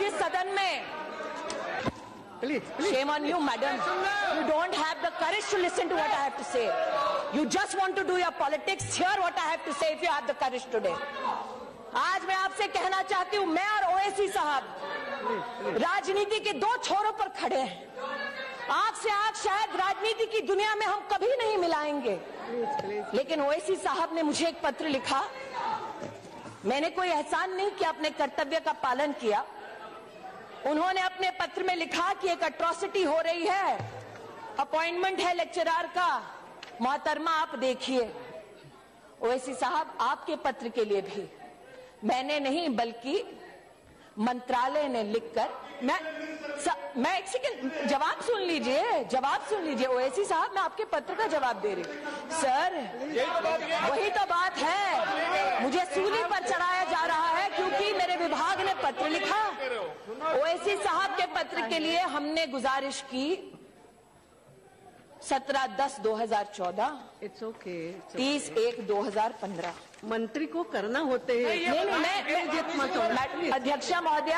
इस सदन में shame on you, madam. You don't have the courage to listen to what I have to say. You just want to do your politics. Hear what I have to say if you have the courage today. आज मैं आपसे कहना चाहती हूँ, मैं और ओवैसी साहब राजनीति के दो छोरों पर खड़े हैं। आग से आग शायद राजनीति की दुनिया में हम कभी नहीं मिलाएंगे, लेकिन ओवैसी साहब ने मुझे एक पत्र लिखा। मैंने कोई एहसान नहीं किया, अपने कर्तव्य का पालन किया। उन्होंने अपने पत्र में लिखा कि एक अट्रॉसिटी हो रही है, अपॉइंटमेंट है लेक्चरर का, मोहतरमा आप देखिए। ओवैसी साहब, आपके पत्र के लिए भी मैंने नहीं बल्कि मंत्रालय ने लिखकर, मैं एक सेकंड जवाब सुन लीजिए ओवैसी साहब, मैं आपके पत्र का जवाब दे रही हूं। सर, वही तो बात है, मुझे सूली पर चढ़ाया जा रहा है क्योंकि मेरे विभाग ने पत्र लिखा। ओवैसी साहब के पत्र के लिए हमने गुजारिश की 17/10/2014, 30/1/2015। मंत्री को करना होते हैं। नहीं, अध्यक्षा महोदया,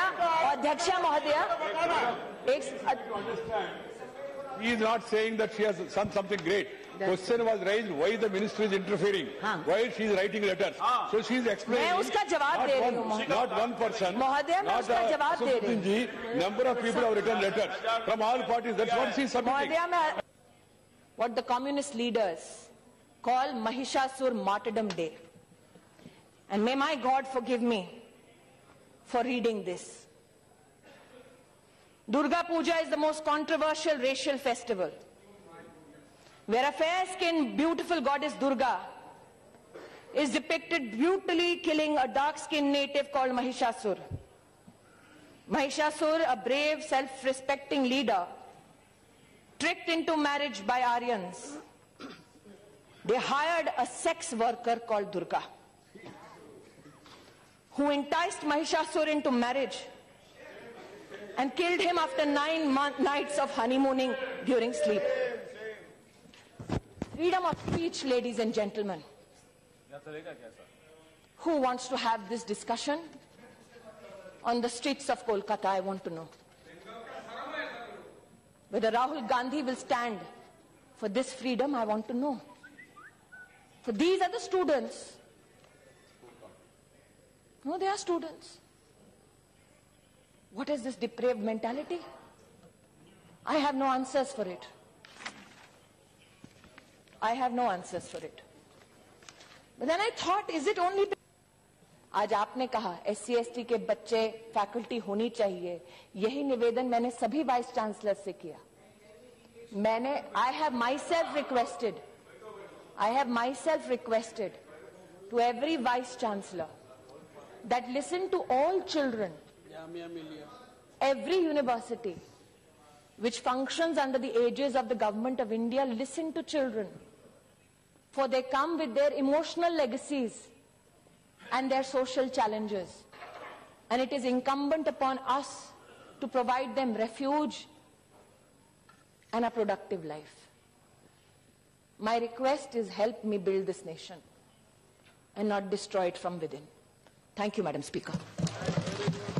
He is not saying that she has done something great. Question was raised, why the ministry is interfering? Why she is writing letters? So she is explaining. मैं उसका जवाब दे रही हूँ। Not one person. महोदया, मैं उसका जवाब दे रही हूँ। Number of people have written letters from all parties. That's what she is submitting. महोदया, मैं what the communist leaders call Mahishasur Martyrdom Day. And may my God forgive me for reading this. Durga Puja is the most controversial racial festival, where a fair-skinned, beautiful goddess Durga is depicted brutally killing a dark-skinned native called Mahishasur. Mahishasur, a brave, self-respecting leader, tricked into marriage by Aryans. They hired a sex worker called Durga, who enticed Mahishasur into marriage and killed him after 9 nights of honeymooning during sleep. Freedom of speech, ladies and gentlemen. Who wants to have this discussion on the streets of Kolkata? I want to know. Whether Rahul Gandhi will stand for this freedom, I want to know. For these are the students. No, they are students. What is this depraved mentality? I have no answers for it. But then I thought, is it only... आज आपने कहा SC/ST के बच्चे faculty होनी चाहिए, यही निवेदन मैंने सभी वाइस चांसलर से किया। I have myself requested to every vice chancellor that listen to all children, every university which functions under the aegis of the government of India, listen to children, for they come with their emotional legacies and their social challenges, and it is incumbent upon us to provide them refuge and a productive life. My request is, help me build this nation and not destroy it from within. Thank you, Madam Speaker.